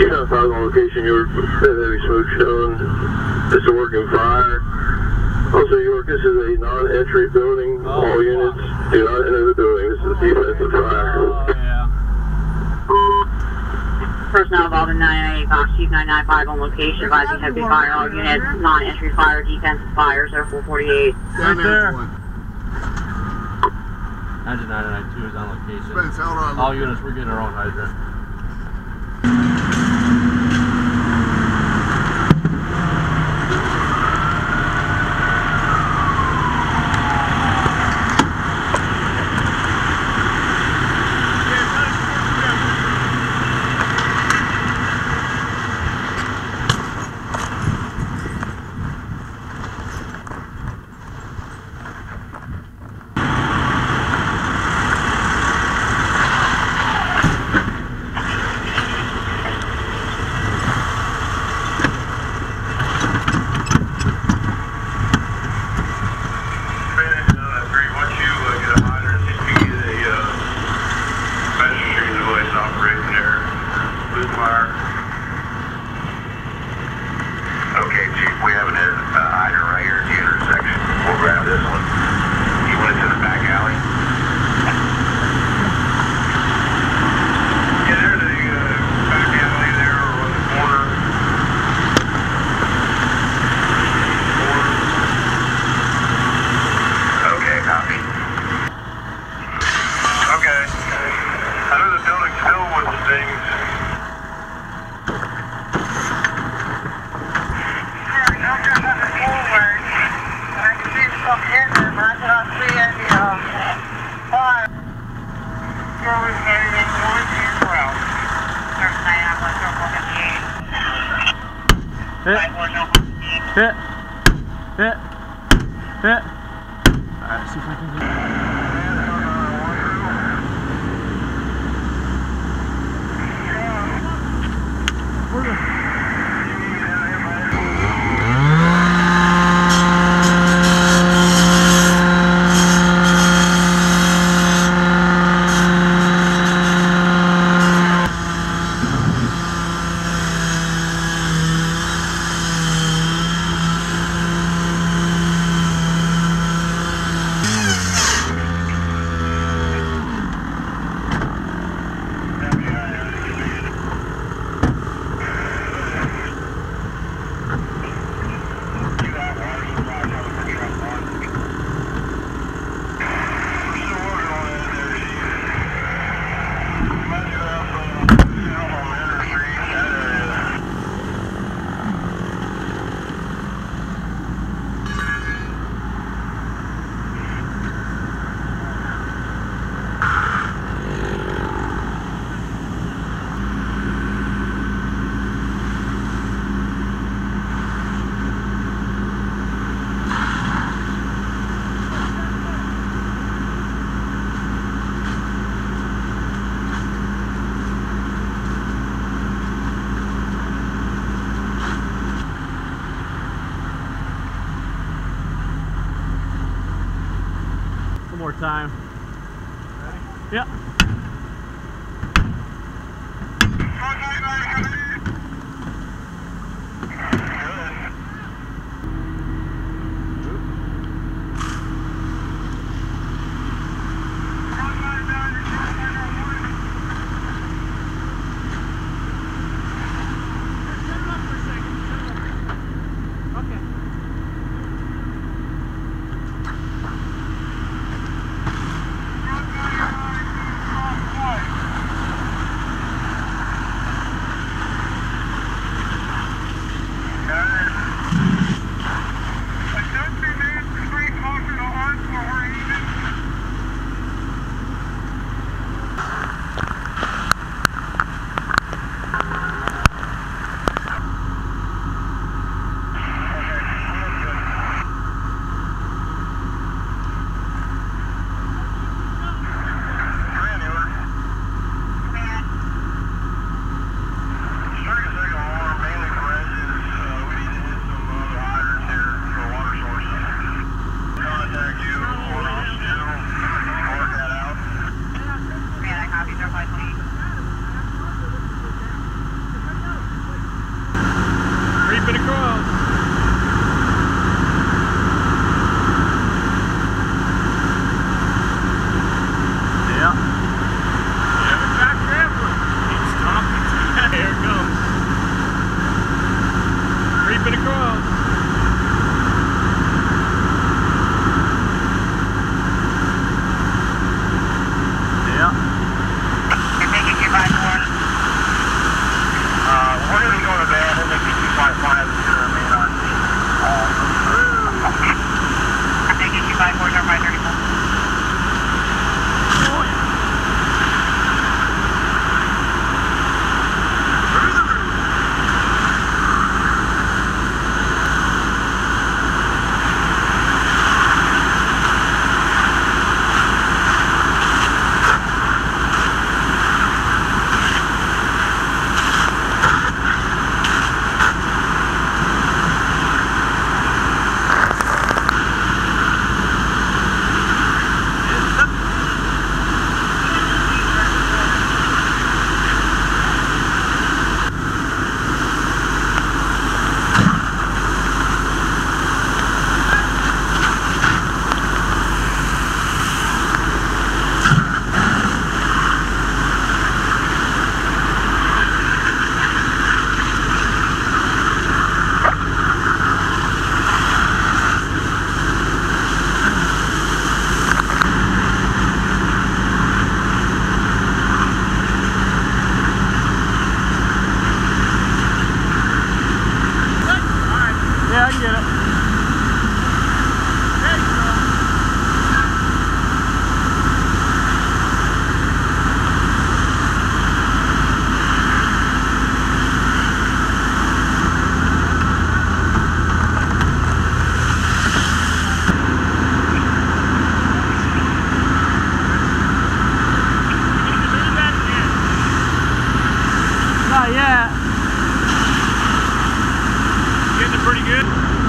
295 on location, York. Heavy smoke showing. It's a working fire. Also, York, this is a non-entry building. All units do not enter the building. This is a defensive fire. Oh, yeah. Personnel involved in 998 Fox Chief 995 on location, advising heavy fire. All units, non-entry fire, defensive fire, 0448. Right there. 992 is on location. All units, we're getting our own hydrant. Okay, Chief, we have an hydrant right here at the intersection. We'll grab this one. You want it to the back alley? Yeah, there's a back alley there on the corner. Okay, copy. Okay. I know the building's filled with things. Hit. Hit. Hit. Hit. Alright, see if I can get more time. Ready? Yeah. Creeping across. Yeah. Yeah, back traveling. He's stopping. Here it comes. Creeping across. Yeah. You're making 251. We're going to go to bed. We'll make you 255 to remain on. I'm taking 254, 534. Yeah, I can get it. Not yet. Getting it pretty good.